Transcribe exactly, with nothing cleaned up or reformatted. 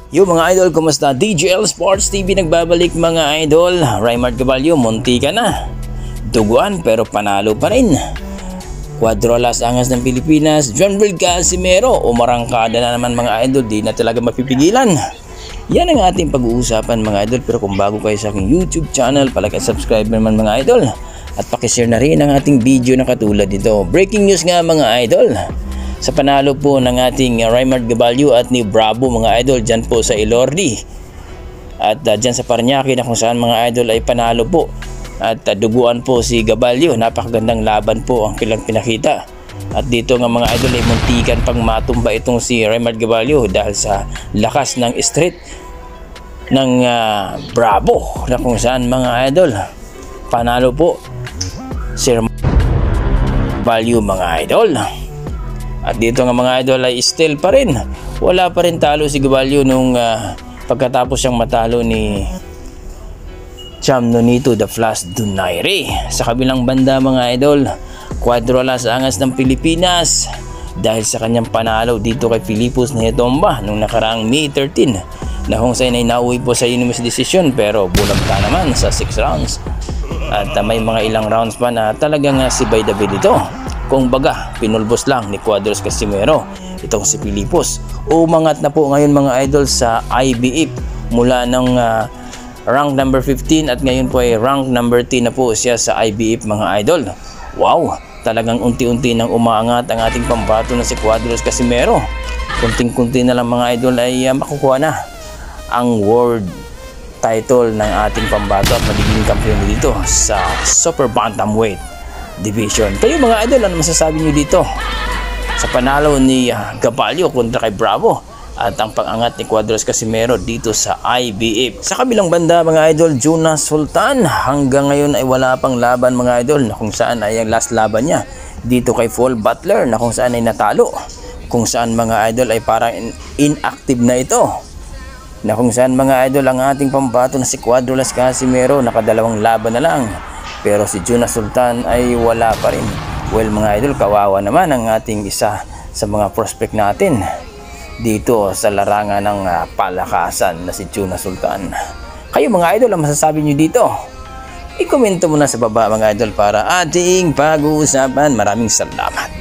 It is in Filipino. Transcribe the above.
Yo mga idol, kumusta? D J L Sports T V nagbabalik mga idol. Raymart Gabalyo, munti ka na. Duguan pero panalo pa rin. Quadrolas angas ng Pilipinas, Jonville Casimero, umarangkada na naman mga idol, di na talaga mapipigilan. Yan ang ating pag-uusapan mga idol. Pero kung bago kayo sa aking YouTube channel, palagi subscribe naman mga idol. At pakishare na rin ang ating video na katulad dito. Breaking news nga mga idol. Sa panalo po ng ating Raymart Gabalyo at ni Bravo mga idol dyan po sa Ilordi. At uh, dyan sa Paranaque na kung saan mga idol ay panalo po. At uh, duguan po si Gabalyo. Napakagandang laban po ang kilang pinakita. At dito nga mga idol ay muntikan pang matumba itong si Raymart Gabalyo dahil sa lakas ng street ng uh, Bravo na kung saan mga idol panalo po si Gabalyo mga idol. At dito nga mga idol ay still pa rin, wala pa rin talo si Gabalyo nung uh, pagkatapos siyang matalo ni Cham Nonito the Flash Donaire. Sa kabilang banda mga idol, Quadrolas angas ng Pilipinas dahil sa kanyang panalo dito kay Filipos Nietomba nung nakaraang May thirteen na kung saan ay nauwi po sa unanimous decision pero bulag ka naman sa six rounds. At uh, may mga ilang rounds pa na talagang uh, si Baydavid ito. Kung baga, pinulbos lang ni Quadros Casimero itong si Filipos. Umangat na po ngayon mga idol sa I B F mula ng uh, rank number fifteen at ngayon po ay rank number ten na po siya sa I B F mga idol. Wow! Talagang unti-unti nang umaangat ang ating pambato na si Quadros Casimero. Kunting-kunti na lang mga idol ay uh, makukuha na ang world title ng ating pambato at magiging kampiyon dito sa Super Bantamweight Division. Kayo mga idol, ano masasabi nyo dito sa panalo ni uh, Gabalyo kontra kay Bravo at ang pag-angat ni Quadros Casimero dito sa I B F? Sa kabilang banda mga idol, Jonas Sultan hanggang ngayon ay wala pang laban mga idol na kung saan ay ang last laban niya dito kay Paul Butler na kung saan ay natalo, kung saan mga idol ay parang in inactive na ito, na kung saan mga idol ang ating pambato na si Quadros Casimero nakadalawang laban na lang. Pero si Jonas Sultan ay wala pa rin. Well mga idol, kawawa naman ang ating isa sa mga prospect natin dito sa larangan ng uh, palakasan na si Jonas Sultan. Kayo mga idol, ang masasabi nyo dito? I-komento mo na sa baba mga idol para ating pag-uusapan. Maraming salamat.